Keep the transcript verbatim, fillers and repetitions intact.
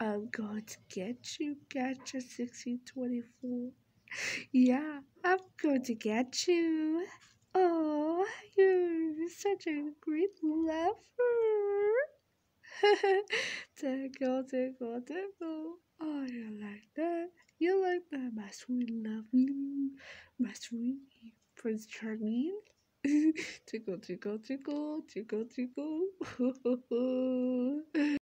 I'm going to get you, Gacha sixteen twenty-four. Yeah, I'm going to get you. Oh, you're such a great lover. Tickle, tickle, tickle. Oh, you like that? You like that, my sweet lovely, my sweet Prince Charming? tickle, tickle, tickle, tickle, tickle.